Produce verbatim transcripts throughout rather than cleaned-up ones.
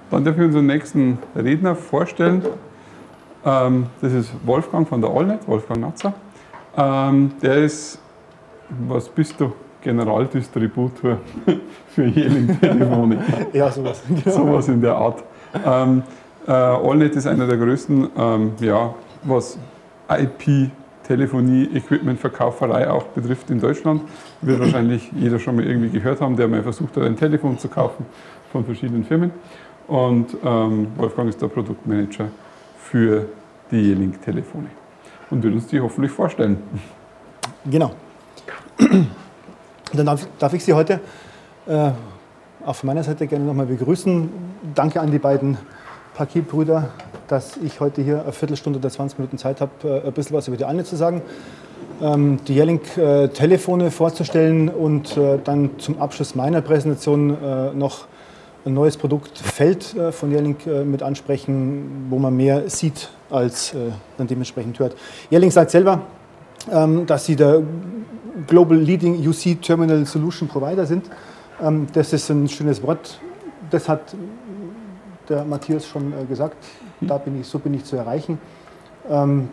Dann darf ich unseren nächsten Redner vorstellen. Ähm, das ist Wolfgang von der Allnet, Wolfgang Natzer. Ähm, der ist, was bist du? Generaldistributor für Yearling-Telefone. Ja, sowas. Sowas in der Art. Ähm, äh, Allnet ist einer der größten, ähm, ja, was I P, Telefonie, Equipment, Verkauferei auch betrifft in Deutschland. Wird wahrscheinlich jeder schon mal irgendwie gehört haben, der mal versucht hat, ein Telefon zu kaufen von verschiedenen Firmen. Und ähm, Wolfgang ist der Produktmanager für die Yearling-Telefone und wird uns die hoffentlich vorstellen. Genau. Dann darf, darf ich Sie heute äh, auch von meiner Seite gerne nochmal begrüßen. Danke an die beiden Paketbrüder, dass ich heute hier eine Viertelstunde oder zwanzig Minuten Zeit habe, äh, ein bisschen was über die Allnet zu sagen, ähm, die Yearling-Telefone vorzustellen und äh, dann zum Abschluss meiner Präsentation äh, noch ein neues Produktfeld äh, von Yearling äh, mit ansprechen, wo man mehr sieht, als äh, dann dementsprechend hört. Yearling sagt selber, ähm, dass sie der Global Leading U C Terminal Solution Provider sind. Ähm, das ist ein schönes Wort. Das hat der Matthias schon äh, gesagt. Da bin ich, so bin ich zu erreichen. Ähm,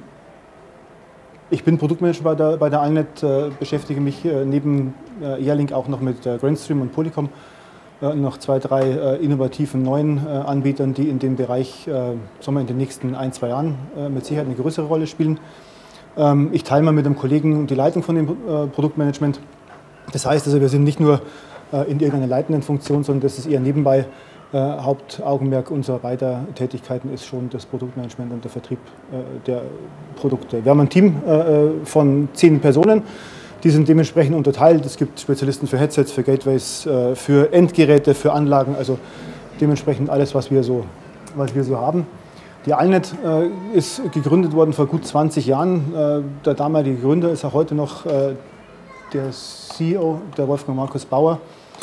ich bin Produktmanager bei der, bei der Allnet, äh, beschäftige mich äh, neben äh, Yearling auch noch mit äh, Grandstream und Polycom. Äh, noch zwei, drei äh, innovativen neuen äh, Anbietern, die in dem Bereich äh, sagen wir, in den nächsten ein, zwei Jahren äh, mit Sicherheit eine größere Rolle spielen. Ähm, ich teile mal mit einem Kollegen die Leitung von dem äh, Produktmanagement. Das heißt also, wir sind nicht nur äh, in irgendeiner leitenden Funktion, sondern das ist eher nebenbei. Äh, Hauptaugenmerk unserer beider Tätigkeiten ist schon das Produktmanagement und der Vertrieb äh, der Produkte. Wir haben ein Team äh, von zehn Personen. Die sind dementsprechend unterteilt. Es gibt Spezialisten für Headsets, für Gateways, für Endgeräte, für Anlagen, also dementsprechend alles, was wir so, was wir so haben. Die Allnet ist gegründet worden vor gut zwanzig Jahren. Der damalige Gründer ist auch heute noch der C E O, der Wolfgang Markus Bauer.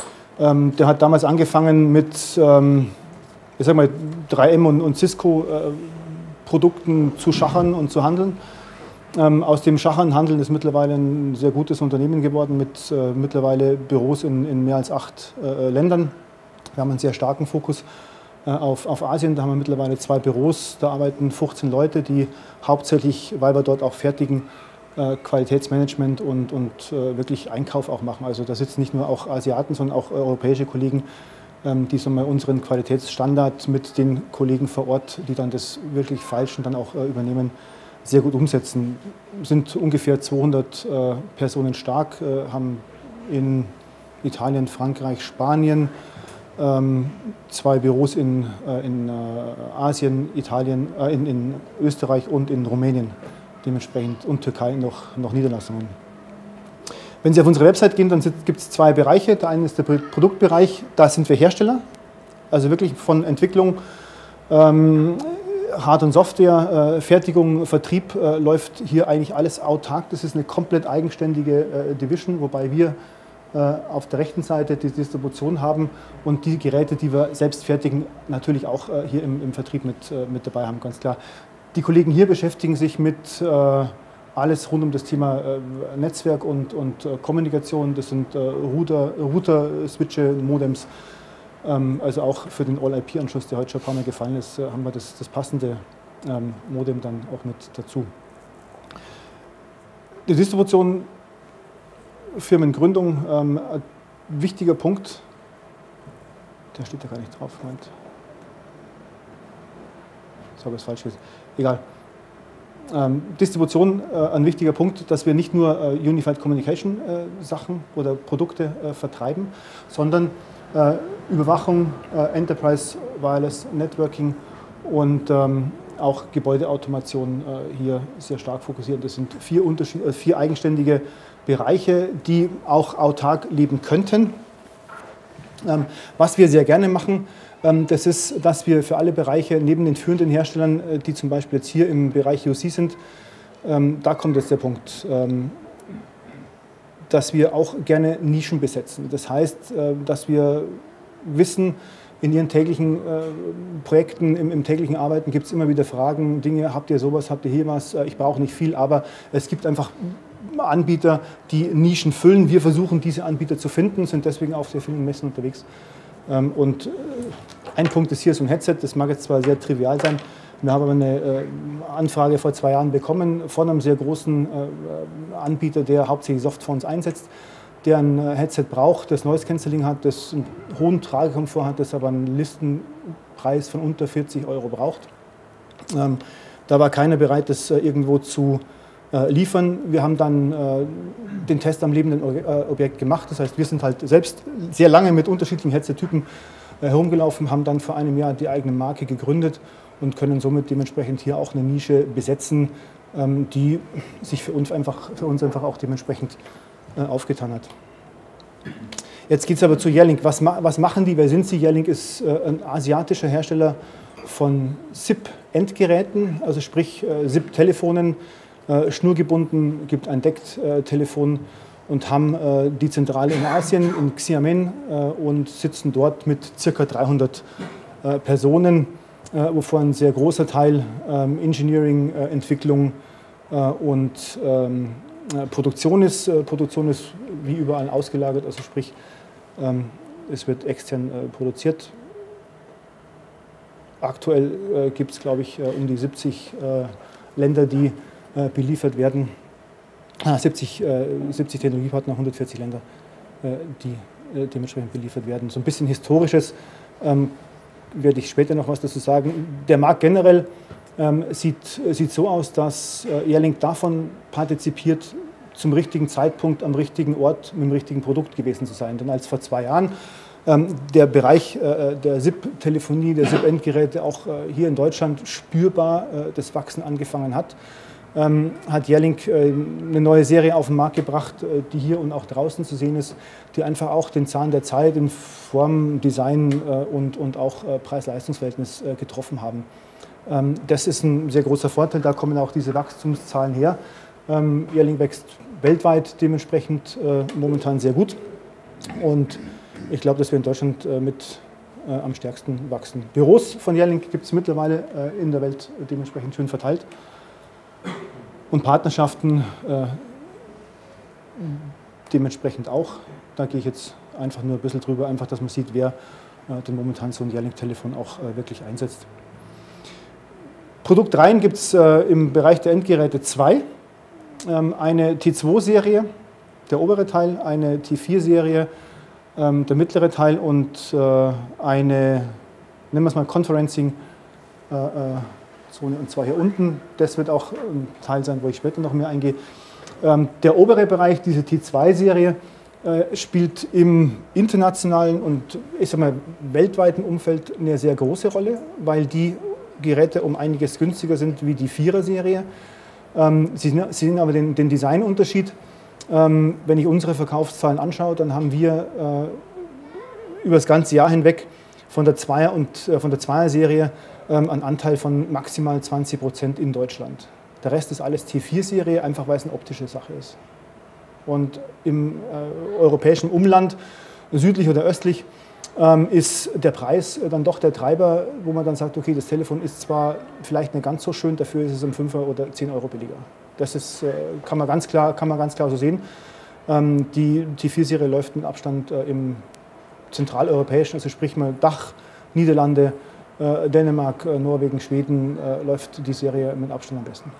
Der hat damals angefangen mit, ich sag mal, drei M und Cisco Produkten zu schachern und zu handeln. Ähm, aus dem Schachern Handeln ist mittlerweile ein sehr gutes Unternehmen geworden mit äh, mittlerweile Büros in, in mehr als acht äh, Ländern. Wir haben einen sehr starken Fokus äh, auf, auf Asien. Da haben wir mittlerweile zwei Büros. Da arbeiten fünfzehn Leute, die hauptsächlich, weil wir dort auch fertigen, äh, Qualitätsmanagement und, und äh, wirklich Einkauf auch machen. Also da sitzen nicht nur auch Asiaten, sondern auch europäische Kollegen, ähm, die so mal unseren Qualitätsstandard mit den Kollegen vor Ort, die dann das wirklich Falsche dann auch äh, übernehmen, sehr gut umsetzen. Sind ungefähr zweihundert äh, Personen stark, äh, haben in Italien, Frankreich, Spanien ähm, zwei Büros in, äh, in äh, Asien, Italien, äh, in, in Österreich und in Rumänien dementsprechend und Türkei noch, noch Niederlassungen. Wenn Sie auf unsere Website gehen, dann gibt es zwei Bereiche. Der eine ist der Produktbereich, da sind wir Hersteller, also wirklich von Entwicklung, ähm, Hard- und Software, äh, Fertigung, Vertrieb äh, läuft hier eigentlich alles autark. Das ist eine komplett eigenständige äh, Division, wobei wir äh, auf der rechten Seite die Distribution haben und die Geräte, die wir selbst fertigen, natürlich auch äh, hier im, im Vertrieb mit, äh, mit dabei haben, ganz klar. Die Kollegen hier beschäftigen sich mit äh, alles rund um das Thema äh, Netzwerk und, und äh, Kommunikation. Das sind äh, Router, Router, Switche, Modems. Also auch für den All-I P-Anschluss, der heute schon ein paar Mal gefallen ist, haben wir das, das passende ähm, Modem dann auch mit dazu. Die Distribution, Firmengründung, ähm, ein wichtiger Punkt, der steht da gar nicht drauf, Moment. Das habe ich falsch gesagt. Egal. Ähm, Distribution, äh, ein wichtiger Punkt, dass wir nicht nur äh, Unified Communication äh, Sachen oder Produkte äh, vertreiben, sondern Äh, Überwachung, äh, Enterprise Wireless Networking und ähm, auch Gebäudeautomation äh, hier sehr stark fokussiert. Das sind vier, Unterschied äh, vier eigenständige Bereiche, die auch autark leben könnten. Ähm, was wir sehr gerne machen, ähm, das ist, dass wir für alle Bereiche neben den führenden Herstellern, äh, die zum Beispiel jetzt hier im Bereich U C sind, ähm, da kommt jetzt der Punkt, ähm, dass wir auch gerne Nischen besetzen. Das heißt, dass wir wissen, in Ihren täglichen Projekten, im, im täglichen Arbeiten gibt es immer wieder Fragen, Dinge, habt ihr sowas, habt ihr hier was, ich brauche nicht viel, aber es gibt einfach Anbieter, die Nischen füllen. Wir versuchen, diese Anbieter zu finden, sind deswegen auf sehr vielen Messen unterwegs und Ein Punkt ist hier so ein Headset, das mag jetzt zwar sehr trivial sein, wir haben aber eine äh, Anfrage vor zwei Jahren bekommen von einem sehr großen äh, Anbieter, der hauptsächlich Softphones einsetzt, der ein äh, Headset braucht, das Noise Cancelling hat, das einen hohen Tragekomfort hat, das aber einen Listenpreis von unter vierzig Euro braucht. Ähm, da war keiner bereit, das äh, irgendwo zu äh, liefern. Wir haben dann äh, den Test am lebenden Ob äh, Objekt gemacht, das heißt, wir sind halt selbst sehr lange mit unterschiedlichen Headset-Typen äh, herumgelaufen, haben dann vor einem Jahr die eigene Marke gegründet und können somit dementsprechend hier auch eine Nische besetzen, ähm, die sich für uns einfach, für uns einfach auch dementsprechend äh, aufgetan hat. Jetzt geht es aber zu Yearlink. Was, ma was machen die? Wer sind sie? Yearlink ist äh, ein asiatischer Hersteller von S I P-Endgeräten, also sprich äh, S I P-Telefonen, äh, schnurgebunden, gibt ein Decktelefon und haben äh, die Zentrale in Asien, in Xiamen, äh, und sitzen dort mit ca. dreihundert äh, Personen, Äh, wovon ein sehr großer Teil ähm, Engineering, äh, Entwicklung äh, und ähm, äh, Produktion ist. Äh, Produktion ist wie überall ausgelagert, also sprich, ähm, es wird extern äh, produziert. Aktuell äh, gibt es, glaube ich, äh, um die siebzig äh, Länder, die äh, beliefert werden. Ah, siebzig, äh, siebzig Technologiepartner, hundertvierzig Länder, äh, die äh, dementsprechend beliefert werden. So ein bisschen Historisches. Ähm, werde ich später noch was dazu sagen. Der Markt generell ähm, sieht, sieht so aus, dass äh, Yearlink davon partizipiert, zum richtigen Zeitpunkt am richtigen Ort mit dem richtigen Produkt gewesen zu sein. Denn als vor zwei Jahren ähm, der Bereich äh, der S I P-Telefonie, der S I P-Endgeräte auch äh, hier in Deutschland spürbar äh, das Wachsen angefangen hat, Ähm, hat Yearlink äh, eine neue Serie auf den Markt gebracht, äh, die hier und auch draußen zu sehen ist, die einfach auch den Zahn der Zeit in Form, Design äh, und, und auch äh, Preis-Leistungs-Verhältnis äh, getroffen haben. Ähm, das ist ein sehr großer Vorteil, da kommen auch diese Wachstumszahlen her. Ähm, Yearlink wächst weltweit dementsprechend äh, momentan sehr gut und ich glaube, dass wir in Deutschland äh, mit äh, am stärksten wachsen. Büros von Yearlink gibt es mittlerweile äh, in der Welt äh, dementsprechend schön verteilt. Und Partnerschaften äh, dementsprechend auch. Da gehe ich jetzt einfach nur ein bisschen drüber, einfach, dass man sieht, wer äh, denn momentan so ein Yearlink-Telefon auch äh, wirklich einsetzt. Produktreihen gibt es äh, im Bereich der Endgeräte zwei. Ähm, eine T zwei Serie, der obere Teil, eine T vier Serie, ähm, der mittlere Teil und äh, eine, nennen wir es mal Conferencing, äh, äh, Zone und zwar hier unten. Das wird auch ein Teil sein, wo ich später noch mehr eingehe. Ähm, der obere Bereich, diese T zwei Serie, äh, spielt im internationalen und ich sag mal, weltweiten Umfeld eine sehr große Rolle, weil die Geräte um einiges günstiger sind wie die vierer Serie. Ähm, Sie, Sie sehen aber den, den Designunterschied. Ähm, wenn ich unsere Verkaufszahlen anschaue, dann haben wir äh, über das ganze Jahr hinweg von der Zweier- und äh, von der Zweier-Serie einen Anteil von maximal zwanzig Prozent in Deutschland. Der Rest ist alles T vier Serie, einfach weil es eine optische Sache ist. Und im äh, europäischen Umland, südlich oder östlich, ähm, ist der Preis dann doch der Treiber, wo man dann sagt, okay, das Telefon ist zwar vielleicht nicht ganz so schön, dafür ist es um fünf oder zehn Euro billiger. Das ist, äh, kann, man ganz klar, kann man ganz klar so sehen. Ähm, die T vier Serie läuft mit Abstand äh, im zentraleuropäischen, also sprich mal Dach, Niederlande, Dänemark, Norwegen, Schweden äh, läuft die Serie mit Abstand am besten.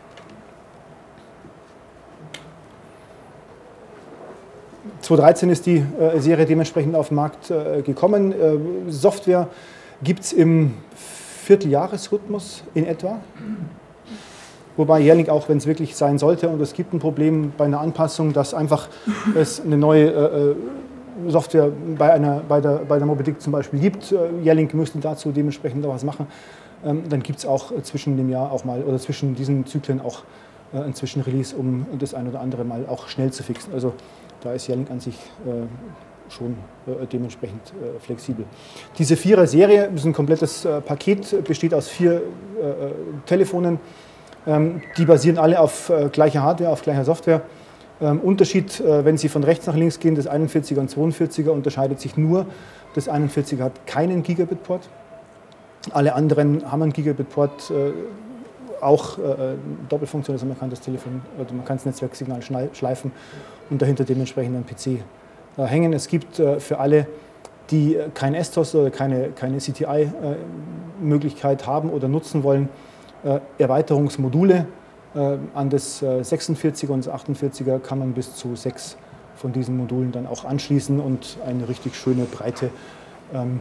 zweitausenddreizehn ist die äh, Serie dementsprechend auf den Markt äh, gekommen. Äh, Software gibt es im Vierteljahresrhythmus in etwa. Wobei Yearlink auch, wenn es wirklich sein sollte und es gibt ein Problem bei einer Anpassung, dass einfach es eine neue äh, Software bei, einer, bei, der, bei der Moby Dick zum Beispiel gibt. Yearlink müsste dazu dementsprechend auch was machen. Ähm, dann gibt es auch zwischen dem Jahr auch mal oder zwischen diesen Zyklen auch äh, ein Zwischenrelease, um das ein oder andere mal auch schnell zu fixen. Also da ist Yearlink an sich äh, schon äh, dementsprechend äh, flexibel. Diese Vierer-Serie ist ein komplettes äh, Paket, besteht aus vier äh, Telefonen. Ähm, die basieren alle auf äh, gleicher Hardware, auf gleicher Software. Ähm, Unterschied, äh, wenn Sie von rechts nach links gehen, das einundvierziger und zweiundvierziger unterscheidet sich nur. Das einundvierziger hat keinen Gigabit-Port. Alle anderen haben einen Gigabit-Port, äh, auch äh, Doppelfunktion, also man kann das Telefon, oder man kann das Netzwerksignal schleifen und dahinter dementsprechend einen P C äh, hängen. Es gibt äh, für alle die kein S T O S oder keine, keine C T I-Möglichkeit haben oder nutzen wollen, Erweiterungsmodule. An das sechsundvierziger und das achtundvierziger kann man bis zu sechs von diesen Modulen dann auch anschließen und eine richtig schöne, breite ähm,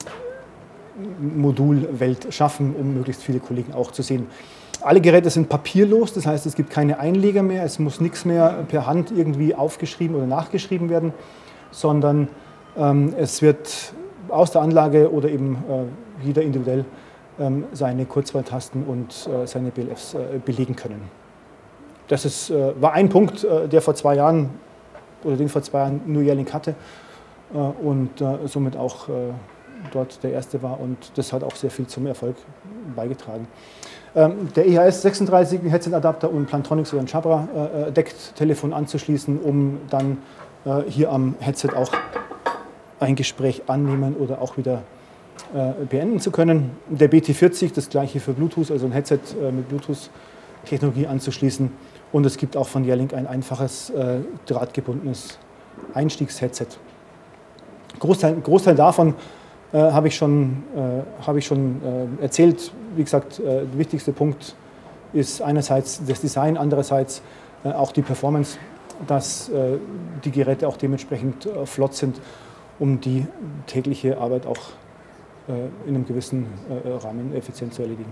Modulwelt schaffen, um möglichst viele Kollegen auch zu sehen. Alle Geräte sind papierlos, das heißt, es gibt keine Einleger mehr, es muss nichts mehr per Hand irgendwie aufgeschrieben oder nachgeschrieben werden, sondern ähm, es wird aus der Anlage oder eben äh, jeder individuell ähm, seine Kurzwahltasten und äh, seine B L Fs äh, belegen können. Das ist, äh, war ein Punkt, äh, der vor zwei Jahren oder den vor zwei Jahren nur Yearlink hatte äh, und äh, somit auch äh, dort der erste war, und das hat auch sehr viel zum Erfolg beigetragen. Ähm, der E H S sechsunddreißig, ein Headset-Adapter und Plantronics oder ein Jabra äh, deckt Telefon anzuschließen, um dann äh, hier am Headset auch ein Gespräch annehmen oder auch wieder äh, beenden zu können. Der B T vierzig, das gleiche für Bluetooth, also ein Headset äh, mit Bluetooth-Technologie anzuschließen. Und es gibt auch von Yearlink ein einfaches, äh, drahtgebundenes Einstiegs-Headset. Großteil, Großteil davon äh, habe ich schon, äh, habe ich schon äh, erzählt. Wie gesagt, äh, der wichtigste Punkt ist einerseits das Design, andererseits äh, auch die Performance, dass äh, die Geräte auch dementsprechend äh, flott sind, um die tägliche Arbeit auch äh, in einem gewissen äh, Rahmen effizient zu erledigen.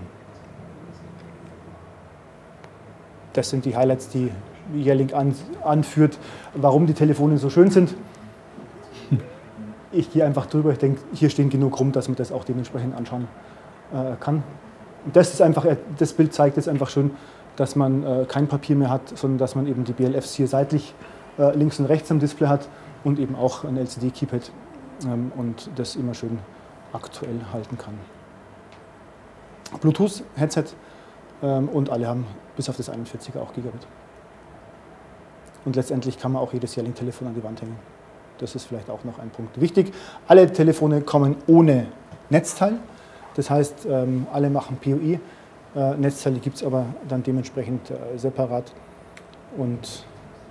Das sind die Highlights, die Yearlink an, anführt, warum die Telefone so schön sind. Ich gehe einfach drüber, ich denke, hier stehen genug rum, dass man das auch dementsprechend anschauen äh, kann. Und das ist einfach, das Bild zeigt jetzt einfach schön, dass man äh, kein Papier mehr hat, sondern dass man eben die B L Fs hier seitlich äh, links und rechts am Display hat und eben auch ein L C D-Keypad ähm, und das immer schön aktuell halten kann. Bluetooth-Headset ähm, und alle haben bis auf das einundvierziger auch Gigabit. Und letztendlich kann man auch jedes Yearlink-Telefon an die Wand hängen. Das ist vielleicht auch noch ein Punkt wichtig. Alle Telefone kommen ohne Netzteil. Das heißt, ähm, alle machen P O I. Äh, Netzteile gibt es aber dann dementsprechend äh, separat. Und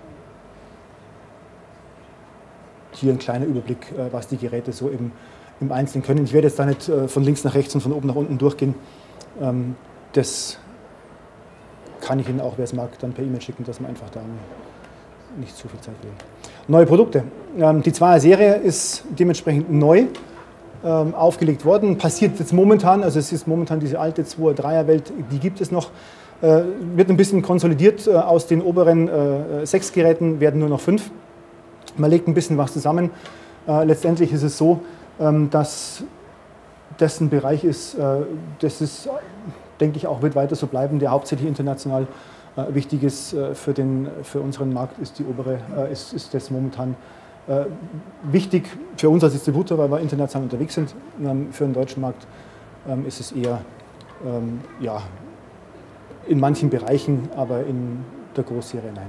hier ein kleiner Überblick, äh, was die Geräte so im, im Einzelnen können. Ich werde jetzt da nicht äh, von links nach rechts und von oben nach unten durchgehen. Ähm, das kann ich Ihnen auch, wer es mag, dann per E-Mail schicken, dass man einfach da nicht zu viel Zeit will. Neue Produkte. Ähm, die Zweier-Serie ist dementsprechend neu ähm, aufgelegt worden. Passiert jetzt momentan, also es ist momentan diese alte Zweier-Dreier-Welt, die gibt es noch. Äh, wird ein bisschen konsolidiert. Äh, aus den oberen äh, sechs Geräten werden nur noch fünf. Man legt ein bisschen was zusammen. Äh, letztendlich ist es so, ähm, dass das ein Bereich ist, äh, das ist, denke ich, auch wird weiter so bleiben, der hauptsächlich international äh, wichtig ist äh, für, den, für unseren Markt, ist die obere, äh, ist, ist das momentan äh, wichtig für uns als Distributor, weil wir international unterwegs sind. Ähm, für den deutschen Markt ähm, ist es eher ähm, ja, in manchen Bereichen, aber in der Großserie nein.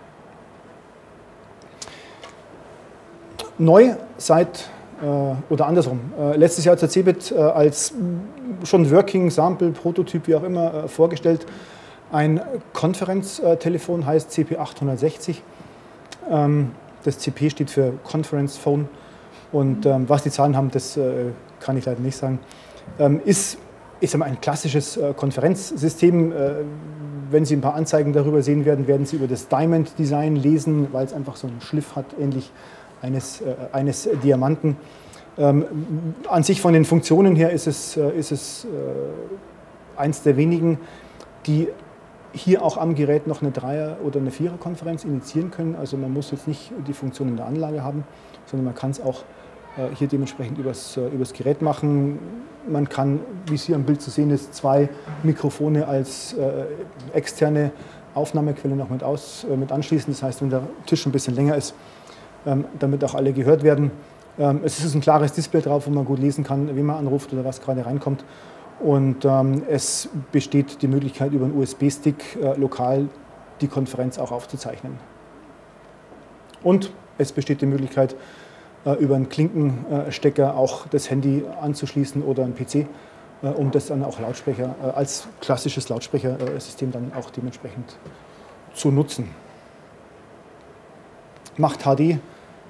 Neu seit oder andersrum. Letztes Jahr hat der Cebit als schon Working Sample, Prototyp, wie auch immer, vorgestellt. Ein Konferenztelefon heißt C P achthundertsechzig. Das C P steht für Conference Phone. Und was die Zahlen haben, das kann ich leider nicht sagen. Ist, ist ein klassisches Konferenzsystem. Wenn Sie ein paar Anzeigen darüber sehen werden, werden Sie über das Diamond Design lesen, weil es einfach so einen Schliff hat, ähnlich Eines, äh, eines Diamanten. Ähm, an sich von den Funktionen her ist es, äh, ist es äh, eins der wenigen, die hier auch am Gerät noch eine Dreier- oder eine Vierer-Konferenz initiieren können. Also man muss jetzt nicht die Funktion in der Anlage haben, sondern man kann es auch äh, hier dementsprechend übers, äh, übers Gerät machen. Man kann, wie es hier am Bild zu sehen ist, zwei Mikrofone als äh, externe Aufnahmequelle noch mit, aus, äh, mit anschließen. Das heißt, wenn der Tisch ein bisschen länger ist, damit auch alle gehört werden. Es ist ein klares Display drauf, wo man gut lesen kann, wen man anruft oder was gerade reinkommt. Und es besteht die Möglichkeit, über einen U S B-Stick lokal die Konferenz auch aufzuzeichnen. Und es besteht die Möglichkeit, über einen Klinkenstecker auch das Handy anzuschließen oder einen P C, um das dann auch Lautsprecher, als klassisches Lautsprechersystem dann auch dementsprechend zu nutzen. Macht H D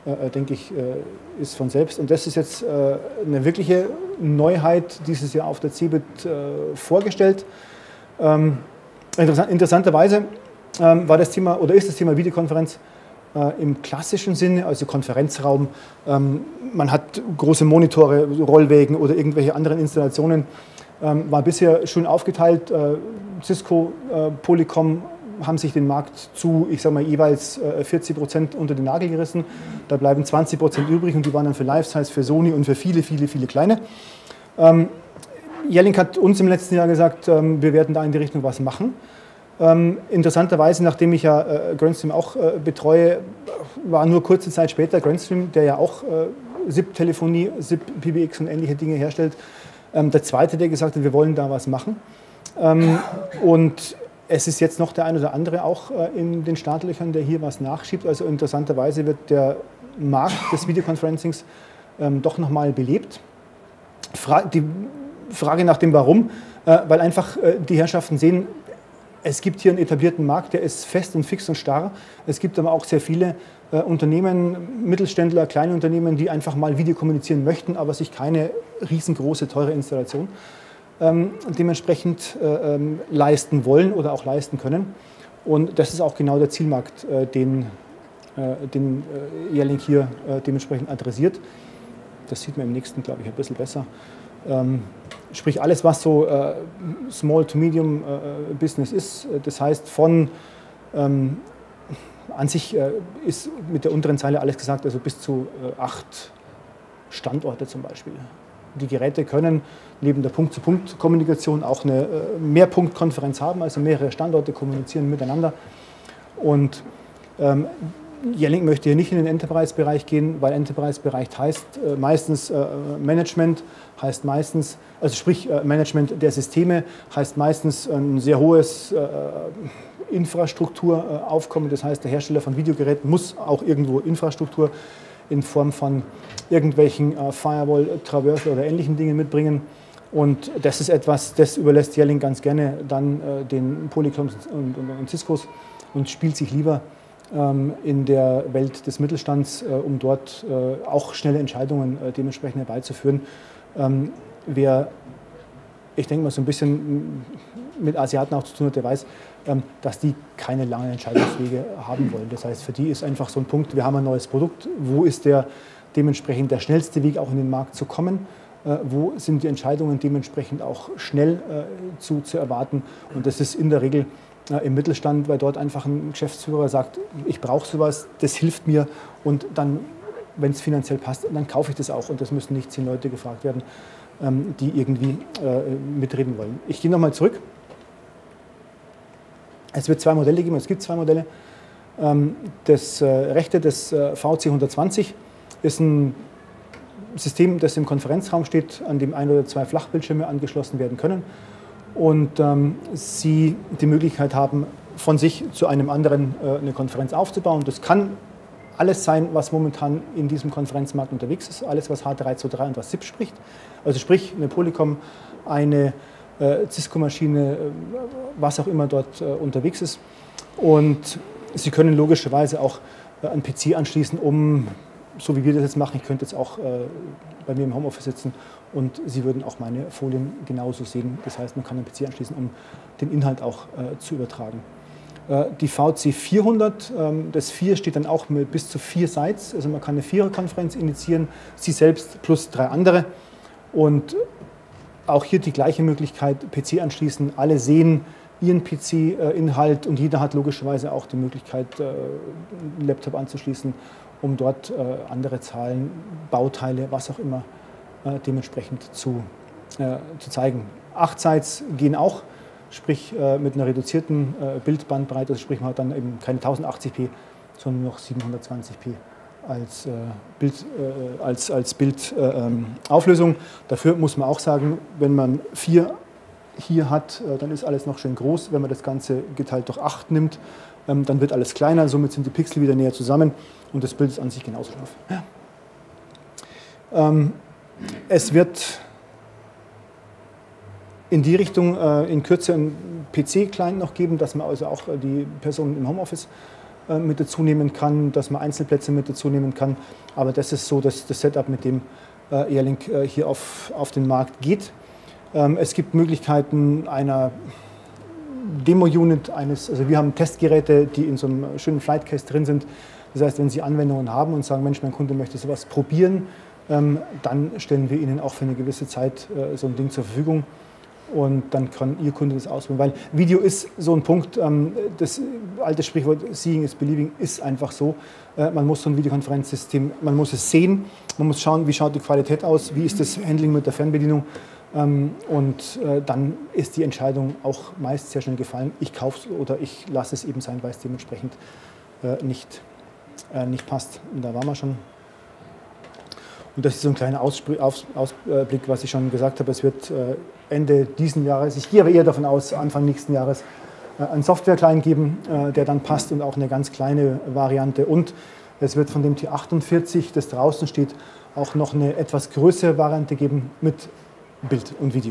äh, denke ich, äh, ist von selbst. Und das ist jetzt äh, eine wirkliche Neuheit dieses Jahr auf der C eBIT äh, vorgestellt. Ähm, interessant, interessanterweise ähm, war das Thema oder ist das Thema Videokonferenz äh, im klassischen Sinne, also Konferenzraum. Ähm, man hat große Monitore, Rollwägen oder irgendwelche anderen Installationen. Ähm, war bisher schön aufgeteilt. Äh, Cisco, äh, Polycom haben sich den Markt zu, ich sage mal, jeweils äh, vierzig Prozent unter den Nagel gerissen. Da bleiben zwanzig Prozent übrig und die waren dann für Lifesize, für Sony und für viele, viele, viele kleine. Ähm, Yelling hat uns im letzten Jahr gesagt, ähm, wir werden da in die Richtung was machen. Ähm, interessanterweise, nachdem ich ja äh, Grandstream auch äh, betreue, war nur kurze Zeit später Grandstream, der ja auch äh, S I P-Telefonie, S I P, P B X und ähnliche Dinge herstellt, ähm, der zweite, der gesagt hat, wir wollen da was machen. Ähm, und es ist jetzt noch der ein oder andere auch äh, in den Startlöchern, der hier was nachschiebt. Also interessanterweise wird der Markt des Videoconferencings ähm, doch nochmal belebt. Fra die Frage nach dem Warum, äh, weil einfach äh, die Herrschaften sehen, es gibt hier einen etablierten Markt, der ist fest und fix und starr. Es gibt aber auch sehr viele äh, Unternehmen, Mittelständler, kleine Unternehmen, die einfach mal Video kommunizieren möchten, aber sich keine riesengroße, teure Installation ähm, dementsprechend äh, ähm, leisten wollen oder auch leisten können. Und das ist auch genau der Zielmarkt, äh, den, äh, den äh, Yelling hier äh, dementsprechend adressiert. Das sieht man im nächsten, glaube ich, ein bisschen besser. Ähm, sprich alles, was so äh, Small to Medium äh, Business ist, das heißt von, ähm, an sich äh, ist mit der unteren Zeile alles gesagt, also bis zu äh, acht Standorte zum Beispiel. Die Geräte können neben der Punkt-zu-Punkt-Kommunikation auch eine äh, Mehrpunktkonferenz haben, also mehrere Standorte kommunizieren miteinander. Und ähm, Yelling möchte hier nicht in den Enterprise-Bereich gehen, weil Enterprise-Bereich heißt äh, meistens äh, Management, heißt meistens, also sprich äh, Management der Systeme, heißt meistens ein sehr hohes äh, Infrastrukturaufkommen. Das heißt, der Hersteller von Videogeräten muss auch irgendwo Infrastruktur in Form von irgendwelchen äh, Firewall, Traversal oder ähnlichen Dingen mitbringen. Und das ist etwas, das überlässt Yelling ganz gerne dann äh, den Polycoms und, und, und Ciscos und spielt sich lieber in der Welt des Mittelstands, um dort auch schnelle Entscheidungen dementsprechend herbeizuführen. Wer, ich denke mal, so ein bisschen mit Asiaten auch zu tun hat, der weiß, dass die keine langen Entscheidungswege haben wollen. Das heißt, für die ist einfach so ein Punkt, wir haben ein neues Produkt, wo ist der dementsprechend der schnellste Weg, auch in den Markt zu kommen? Wo sind die Entscheidungen dementsprechend auch schnell zu, zu erwarten? Und das ist in der Regel im Mittelstand, weil dort einfach ein Geschäftsführer sagt, ich brauche sowas, das hilft mir und dann, wenn es finanziell passt, dann kaufe ich das auch und das müssen nicht zehn Leute gefragt werden, die irgendwie mitreden wollen. Ich gehe nochmal zurück. Es wird zwei Modelle geben, es gibt zwei Modelle. Das rechte, das V C hundertzwanzig, ist ein System, das im Konferenzraum steht, an dem ein oder zwei Flachbildschirme angeschlossen werden können. Und ähm, Sie die Möglichkeit haben, von sich zu einem anderen äh, eine Konferenz aufzubauen. Das kann alles sein, was momentan in diesem Konferenzmarkt unterwegs ist, alles, was H drei zwei drei und was S I P spricht. Also sprich, eine Polycom, eine äh, Cisco-Maschine, äh, was auch immer dort äh, unterwegs ist. Und Sie können logischerweise auch äh, einen P C anschließen, um, so wie wir das jetzt machen, ich könnte jetzt auch äh, bei mir im Homeoffice sitzen und Sie würden auch meine Folien genauso sehen. Das heißt, man kann einen P C anschließen, um den Inhalt auch äh, zu übertragen. Äh, die V C vierhundert, ähm, das vier steht dann auch mit bis zu vier Sites. Also man kann eine Viererkonferenz initiieren, Sie selbst plus drei andere. Und auch hier die gleiche Möglichkeit, P C anschließen. Alle sehen Ihren P C-Inhalt und jeder hat logischerweise auch die Möglichkeit, äh, einen Laptop anzuschließen, um dort äh, andere Zahlen, Bauteile, was auch immer, äh, dementsprechend zu, äh, zu zeigen. Acht Sites gehen auch, sprich äh, mit einer reduzierten äh, Bildbandbreite, also sprich man hat dann eben keine tausendachtzig p, sondern nur noch siebenhundertzwanzig p als äh, Bild, äh, als, als Bildauflösung. Äh, ähm, Dafür muss man auch sagen, wenn man vier hier hat, äh, dann ist alles noch schön groß. Wenn man das Ganze geteilt durch acht nimmt, ähm, dann wird alles kleiner, somit sind die Pixel wieder näher zusammen und das Bild ist an sich genauso scharf. Ja. Ähm, es wird in die Richtung äh, in Kürze einen P C-Client noch geben, dass man also auch äh, die Personen im Homeoffice äh, mit dazu nehmen kann, dass man Einzelplätze mit dazu nehmen kann. Aber das ist so das, das Setup, mit dem äh, Airlink äh, hier auf, auf den Markt geht. Ähm, es gibt Möglichkeiten einer Demo-Unit eines, also wir haben Testgeräte, die in so einem schönen Flightcase drin sind. Das heißt, wenn Sie Anwendungen haben und sagen, Mensch, mein Kunde möchte sowas probieren, ähm, dann stellen wir Ihnen auch für eine gewisse Zeit äh, so ein Ding zur Verfügung und dann kann Ihr Kunde das ausprobieren. Weil Video ist so ein Punkt, ähm, das alte Sprichwort Seeing is Believing ist einfach so. Äh, man muss so ein Videokonferenzsystem, man muss es sehen, man muss schauen, wie schaut die Qualität aus, wie ist das Handling mit der Fernbedienung. Ähm, und äh, dann ist die Entscheidung auch meist sehr schnell gefallen. Ich kaufe es oder ich lasse es eben sein, weil es dementsprechend äh, nicht, äh, nicht passt. Und da waren wir schon. Und das ist so ein kleiner Ausspr Aus Ausblick, was ich schon gesagt habe. Es wird äh, Ende diesen Jahres, ich gehe aber eher davon aus, Anfang nächsten Jahres, äh, einen Software-Client geben, äh, der dann passt und auch eine ganz kleine Variante. Und es wird von dem T achtundvierzig, das draußen steht, auch noch eine etwas größere Variante geben mit Bild und Video.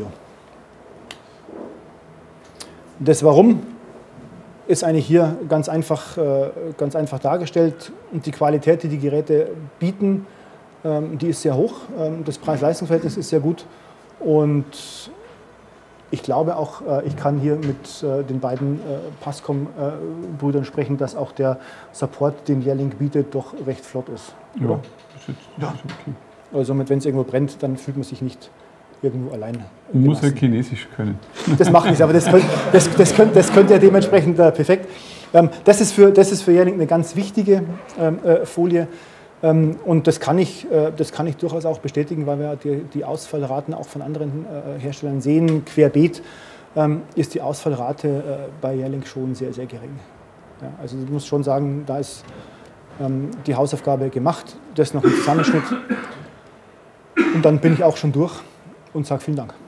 Das Warum ist eigentlich hier ganz einfach, äh, ganz einfach dargestellt. Und die Qualität, die die Geräte bieten, ähm, die ist sehr hoch. Ähm, das Preis-Leistungs-Verhältnis ist sehr gut. Und ich glaube auch, äh, ich kann hier mit äh, den beiden äh, Passcom-Brüdern sprechen, dass auch der Support, den Airlink bietet, doch recht flott ist. Ja, oder? das ist, das ist okay. Also wenn es irgendwo brennt, dann fühlt man sich nicht irgendwo allein. Man muss halt Chinesisch können. Das macht nichts, aber das, könnt, das, das, könnt, das könnt ihr dementsprechend äh, perfekt. Ähm, das ist für, das ist für Airlink eine ganz wichtige ähm, äh, Folie. Ähm, und das kann, ich, äh, das kann ich durchaus auch bestätigen, weil wir die, die Ausfallraten auch von anderen äh, Herstellern sehen. Querbeet ähm, ist die Ausfallrate äh, bei Airlink schon sehr, sehr gering. Ja, also ich muss schon sagen, da ist ähm, die Hausaufgabe gemacht. Das ist noch ein Zusammenschnitt. Und dann bin ich auch schon durch und sage vielen Dank.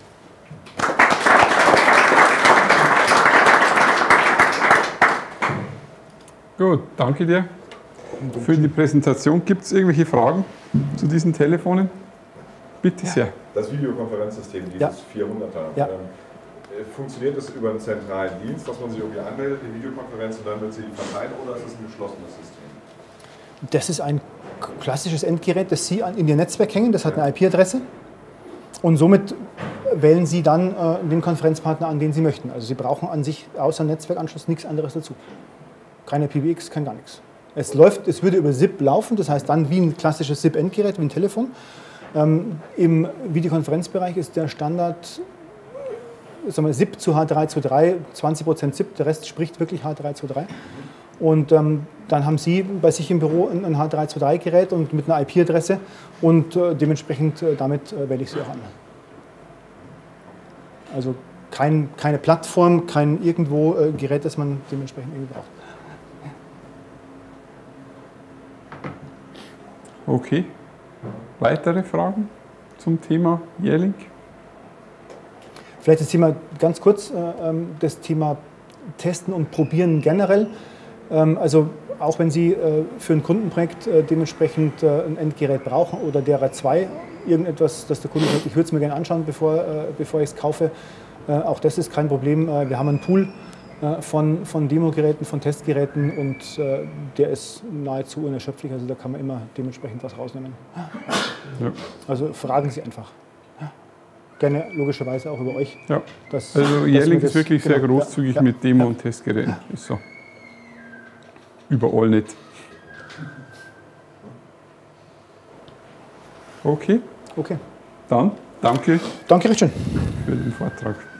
Gut, danke dir für die Präsentation. Gibt es irgendwelche Fragen zu diesen Telefonen? Bitte Ja. sehr. Das Videokonferenzsystem, dieses Ja. vierhunderter, Ja. ähm, funktioniert das über einen zentralen Dienst, dass man sich irgendwie anmeldet, die Videokonferenz und dann wird sie verteilt, oder ist es ein geschlossenes System? Das ist ein klassisches Endgerät, das Sie in Ihr Netzwerk hängen. Das hat eine I P-Adresse. Und somit wählen Sie dann äh, den Konferenzpartner an, den Sie möchten. Also Sie brauchen an sich außer Netzwerkanschluss nichts anderes dazu. Keine P B X, kein gar nichts. Es läuft, es würde über S I P laufen, das heißt dann wie ein klassisches S I P-Endgerät, wie ein Telefon. Ähm, Im Videokonferenzbereich ist der Standard sagen wir, S I P zu H drei zwei drei, zwanzig Prozent S I P, der Rest spricht wirklich H drei zwei drei. Und ähm, dann haben Sie bei sich im Büro ein, ein H drei zwei drei Gerät und mit einer I P-Adresse und äh, dementsprechend äh, damit äh, wähle ich Sie auch an. Also kein, keine Plattform, kein irgendwo äh, Gerät, das man dementsprechend irgendwie braucht. Okay. Weitere Fragen zum Thema Airlink? Vielleicht das Thema ganz kurz, äh, das Thema Testen und Probieren generell. Ähm, also auch wenn Sie äh, für ein Kundenprojekt äh, dementsprechend äh, ein Endgerät brauchen oder derer zwei, irgendetwas, das der Kunde sagt, ich würde es mir gerne anschauen, bevor, äh, bevor ich es kaufe, äh, auch das ist kein Problem. Äh, wir haben einen Pool äh, von, von Demogeräten, von Testgeräten und äh, der ist nahezu unerschöpflich, also da kann man immer dementsprechend was rausnehmen. Ja. Also fragen Sie einfach. Gerne logischerweise auch über euch. Ja. Dass, Also dass Airlink wir ist wirklich genau, sehr großzügig ja, mit Demo- ja. und Testgeräten. Ist so. Überall nicht. Okay, Okay. dann danke Danke recht schön. für den Vortrag.